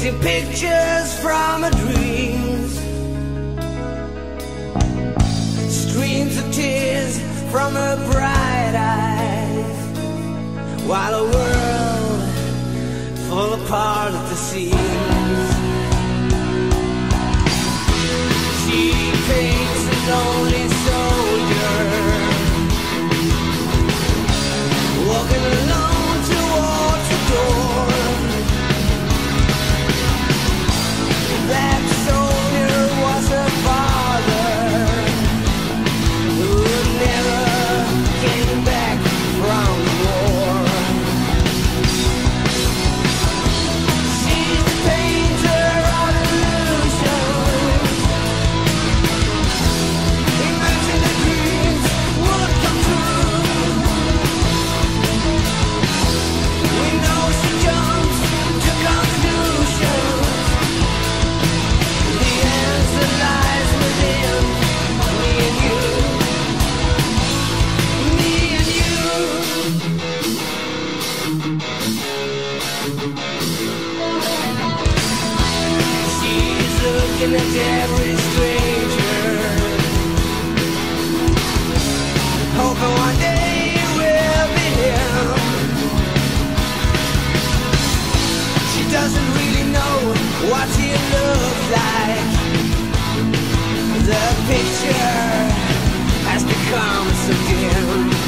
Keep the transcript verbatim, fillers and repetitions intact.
painting pictures from her dreams, streams of tears from her bright eyes, while a world fall apart at the seams. She paints a lonely soldier walking alone towards the door. That soldier was her father, who never came back from the war. She's the painter of illusions. Imagine the dreams would come true. We know she jumps to conclusions. The answer lies within me and you, me and you. She's looking at every stranger, hoping one day it will be him. She doesn't really know what he looks like. The picture has become so dim.